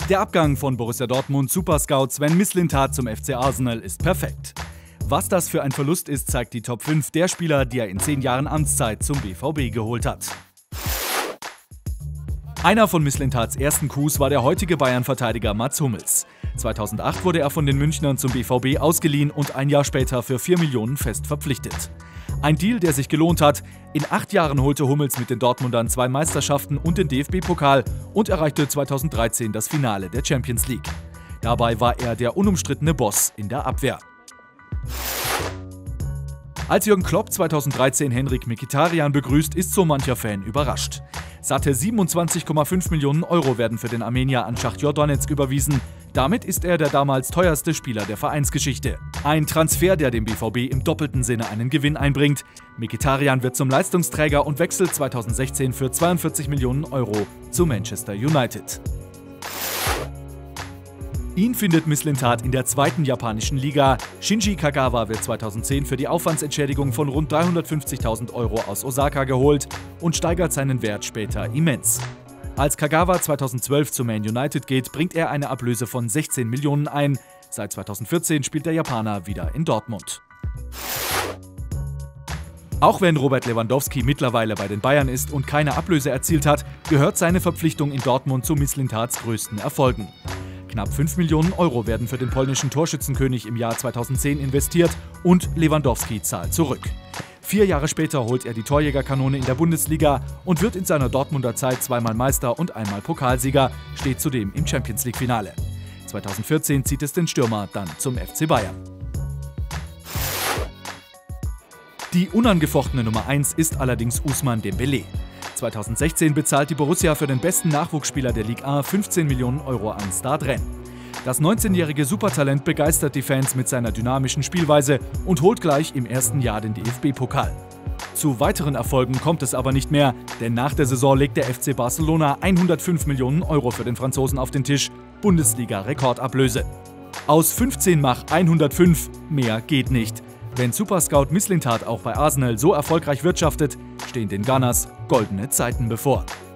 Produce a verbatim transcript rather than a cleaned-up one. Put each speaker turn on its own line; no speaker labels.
Der Abgang von Borussia Dortmund Superscout Sven Mislintat zum F C Arsenal ist perfekt. Was das für ein Verlust ist, zeigt die Top fünf der Spieler, die er in zehn Jahren Amtszeit zum B V B geholt hat. Einer von Mislintats ersten Coups war der heutige Bayern-Verteidiger Mats Hummels. zweitausendacht wurde er von den Münchnern zum B V B ausgeliehen und ein Jahr später für vier Millionen fest verpflichtet. Ein Deal, der sich gelohnt hat. In acht Jahren holte Hummels mit den Dortmundern zwei Meisterschaften und den D F B-Pokal und erreichte zweitausenddreizehn das Finale der Champions League. Dabei war er der unumstrittene Boss in der Abwehr. Als Jürgen Klopp zweitausenddreizehn Henrik Mkhitaryan begrüßt, ist so mancher Fan überrascht. Satte siebenundzwanzig Komma fünf Millionen Euro werden für den Armenier an Schachtjor Donezk überwiesen. Damit ist er der damals teuerste Spieler der Vereinsgeschichte. Ein Transfer, der dem B V B im doppelten Sinne einen Gewinn einbringt. Mkhitaryan wird zum Leistungsträger und wechselt zweitausendsechzehn für zweiundvierzig Millionen Euro zu Manchester United. Ihn findet Mislintat in der zweiten japanischen Liga. Shinji Kagawa wird zweitausendzehn für die Aufwandsentschädigung von rund dreihundertfünfzigtausend Euro aus Osaka geholt und steigert seinen Wert später immens. Als Kagawa zweitausendzwölf zu Man United geht, bringt er eine Ablöse von sechzehn Millionen ein. Seit zweitausendvierzehn spielt der Japaner wieder in Dortmund. Auch wenn Robert Lewandowski mittlerweile bei den Bayern ist und keine Ablöse erzielt hat, gehört seine Verpflichtung in Dortmund zu Mislintats größten Erfolgen. Knapp fünf Millionen Euro werden für den polnischen Torschützenkönig im Jahr zweitausendzehn investiert und Lewandowski zahlt zurück. Vier Jahre später holt er die Torjägerkanone in der Bundesliga und wird in seiner Dortmunder Zeit zweimal Meister und einmal Pokalsieger, steht zudem im Champions-League-Finale. zweitausendvierzehn zieht es den Stürmer dann zum F C Bayern. Die unangefochtene Nummer eins ist allerdings Ousmane Dembélé. zweitausendsechzehn bezahlt die Borussia für den besten Nachwuchsspieler der Ligue eins fünfzehn Millionen Euro an Stade Rennes. Das neunzehnjährige Supertalent begeistert die Fans mit seiner dynamischen Spielweise und holt gleich im ersten Jahr den D F B-Pokal. Zu weiteren Erfolgen kommt es aber nicht mehr, denn nach der Saison legt der F C Barcelona hundertfünf Millionen Euro für den Franzosen auf den Tisch, Bundesliga-Rekordablöse. Aus fünfzehn mach hundertfünf, mehr geht nicht. Wenn Superscout Mislintat auch bei Arsenal so erfolgreich wirtschaftet, stehen den Gunners goldene Zeiten bevor.